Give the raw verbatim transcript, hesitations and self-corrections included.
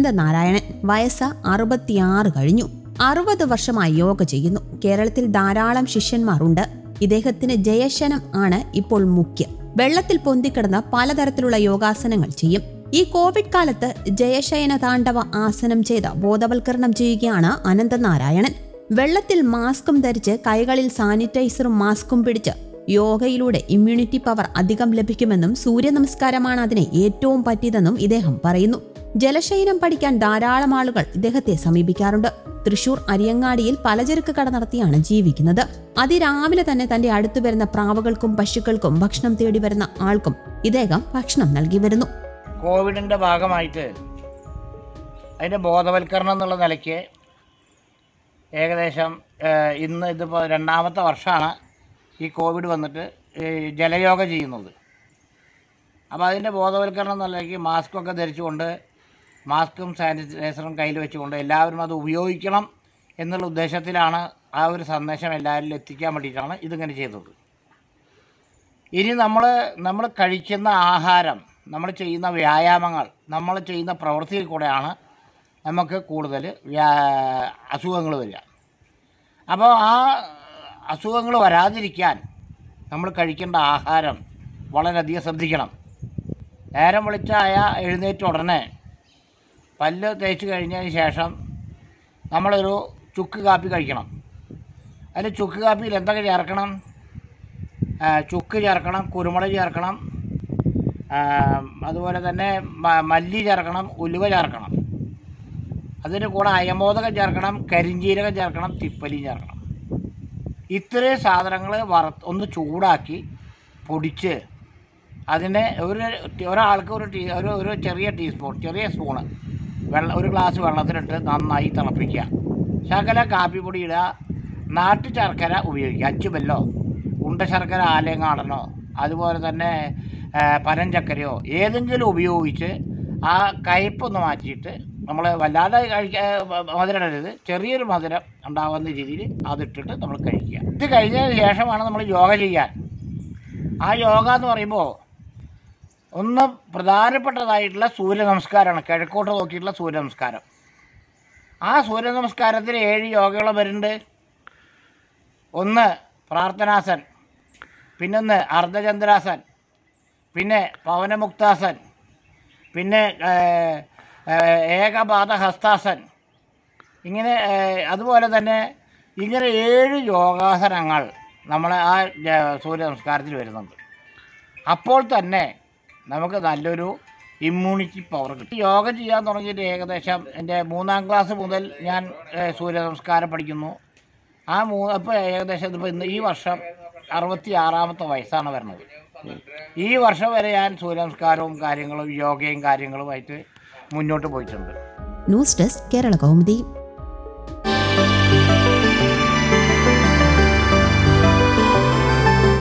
അനന്തനാരായണൻ. വയസ്സ് അറുപത്തിയാറ് കഴിഞ്ഞു. അറുപത് വർഷമായി യോഗ ചെയ്യുന്നു. കേരളത്തിൽ ധാരാളം ശിഷ്യന്മാരുണ്ട്. ഇദ്ദേഹത്തിന് ജയശനം ആണ് ഇപ്പോൾ മുഖ്യം. വെള്ളത്തിൽ പൊന്തിക്കിടന്ന് പലതരത്തിലുള്ള യോഗാസനങ്ങൾ ചെയ്യും. ഈ കോവിഡ് കാലത്ത് ജയശയന താണ്ഡവ ആസനം ചെയ്ത് ബോധവൽക്കരണം ചെയ്യുകയാണ് അനന്തനാരായണൻ. വെള്ളത്തിൽ മാസ്കും ധരിച്ച് കൈകളിൽ സാനിറ്റൈസറും മാസ്കും പിടിച്ച് യോഗയിലൂടെ ഇമ്മ്യൂണിറ്റി പവർ അധികം ലഭിക്കുമെന്നും സൂര്യ നമസ്കാരമാണ് അതിന് ഏറ്റവും പറ്റിയതെന്നും ഇദ്ദേഹം പറയുന്നു. ജലശയനം പഠിക്കാൻ ധാരാളം ആളുകൾ ഇദ്ദേഹത്തെ സമീപിക്കാറുണ്ട്. തൃശൂർ അരിയങ്ങാടിയിൽ പലചരക്ക് കട നടത്തിയാണ് ജീവിക്കുന്നത്. അതിരാവിലെ തന്നെ തന്റെ അടുത്തു വരുന്ന പ്രാവുകൾക്കും പശുക്കൾക്കും ഭക്ഷണം തേടി വരുന്ന ആൾക്കും ഇദ്ദേഹം ഭക്ഷണം നൽകി വരുന്നു. കോവിഡിന്റെ ഭാഗമായിട്ട് അതിന്റെ ബോധവൽക്കരണം എന്നുള്ള നിലയ്ക്ക് ഏകദേശം ഇന്ന് ഇതിപ്പോൾ രണ്ടാമത്തെ വർഷമാണ് ഈ കോവിഡ് വന്നിട്ട് ജലയോഗ ചെയ്യുന്നത്. അപ്പോൾ അതിൻ്റെ ബോധവൽക്കരണം എന്നുള്ള നിലയ്ക്ക് മാസ്കൊക്കെ ധരിച്ചുകൊണ്ട് മാസ്കും സാനിറ്റൈസറും കയ്യിൽ വെച്ചുകൊണ്ട് എല്ലാവരും അത് ഉപയോഗിക്കണം എന്നുള്ള ഉദ്ദേശത്തിലാണ് ആ ഒരു സന്ദേശം എല്ലാവരിലും എത്തിക്കാൻ വേണ്ടിയിട്ടാണ് ഇതിങ്ങനെ ചെയ്തത്. ഇനി നമ്മൾ നമ്മൾ കഴിക്കുന്ന ആഹാരം, നമ്മൾ ചെയ്യുന്ന വ്യായാമങ്ങൾ, നമ്മൾ ചെയ്യുന്ന പ്രവൃത്തിയിൽ കൂടെയാണ് നമുക്ക് കൂടുതൽ അസുഖങ്ങൾ വരിക. അപ്പോൾ ആ അസുഖങ്ങൾ വരാതിരിക്കാൻ നമ്മൾ കഴിക്കേണ്ട ആഹാരം വളരെയധികം ശ്രദ്ധിക്കണം. നേരം വെളിച്ചായ എഴുന്നേറ്റ ഉടനെ പല്ല് തേച്ച് കഴിഞ്ഞതിന് ശേഷം നമ്മളൊരു ചുക്ക് കാപ്പി കഴിക്കണം. അതിൽ ചുക്ക് കാപ്പിയിൽ എന്തൊക്കെ ചേർക്കണം? ചുക്ക് ചേർക്കണം, കുരുമുളക് ചേർക്കണം, അതുപോലെ തന്നെ മല്ലി ചേർക്കണം, ഉലുവ ചേർക്കണം. അതിന് കൂടെ അയമോദകം ചേർക്കണം, കരിഞ്ജീരകം ചേർക്കണം, തിപ്പലി ചേർക്കണം. ഇത്രയും സാധനങ്ങൾ വറ ഒന്ന് ചൂടാക്കി പൊടിച്ച് അതിനെ ഒരു ഒരാൾക്ക് ഒരു ടീ ഒരു ഒരു ചെറിയ ടീസ്പൂൺ ചെറിയ സ്പൂണ് വെള്ളം ഒരു ഗ്ലാസ് വെള്ളത്തിലിട്ട് നന്നായി തിളപ്പിക്കുക. ശകല കാപ്പിപ്പൊടി ഇടുക. നാട്ടു ശർക്കര ഉപയോഗിക്കുക. അച്ചുബെല്ലോ, ഉണ്ട ശർക്കര ആലങ്ങാടനോ അതുപോലെ തന്നെ പനഞ്ചക്കരയോ ഏതെങ്കിലും ഉപയോഗിച്ച് ആ കയ്പൊന്ന് മാറ്റിയിട്ട് നമ്മൾ വല്ലാതെ കഴിക്കാൻ മധുരം ഇടരുത്, ചെറിയൊരു മധുരം ഉണ്ടാകുന്ന രീതിയിൽ അതിട്ടിട്ട് നമ്മൾ കഴിക്കുക. ഇത് കഴിഞ്ഞതിന് ശേഷമാണ് നമ്മൾ യോഗ ചെയ്യാൻ. ആ യോഗ എന്ന് പറയുമ്പോൾ ഒന്ന് പ്രധാനപ്പെട്ടതായിട്ടുള്ള സൂര്യ നമസ്കാരമാണ്. കിഴക്കോട്ട് നോക്കിയിട്ടുള്ള സൂര്യ നമസ്കാരം. ആ സൂര്യ നമസ്കാരത്തിന് ഏഴ് യോഗകൾ വരുന്നുണ്ട്. ഒന്ന് പ്രാർത്ഥനാസൻ, പിന്നൊന്ന് അർദ്ധചന്ദ്രാസൻ, പിന്നെ പവനമുക്താസൻ, പിന്നെ ഏകപാദ ഹസ്താസൻ. ഇങ്ങനെ അതുപോലെ തന്നെ ഇങ്ങനെ ഏഴ് യോഗാസനങ്ങൾ നമ്മൾ ആ സൂര്യ നമസ്കാരത്തിൽ വരുന്നുണ്ട്. അപ്പോൾ തന്നെ നമുക്ക് നല്ലൊരു ഇമ്മ്യൂണിറ്റി പവർ കിട്ടും. യോഗ ചെയ്യാൻ തുടങ്ങിയിട്ട് ഏകദേശം എൻ്റെ മൂന്നാം ക്ലാസ് മുതൽ ഞാൻ സൂര്യ നമസ്കാരം പഠിക്കുന്നു. ആ മൂ അപ്പോൾ ഏകദേശം ഇപ്പോൾ ഇന്ന് ഈ വർഷം അറുപത്തി ആറാമത്തെ വയസ്സാണ് വരുന്നത്. ഈ വർഷം വരെ ഞാൻ സൂര്യ നമസ്കാരവും കാര്യങ്ങളും യോഗയും കാര്യങ്ങളുമായിട്ട് മുന്നോട്ട് പോയിട്ടുണ്ട്. News desk Kerala Kaumudi.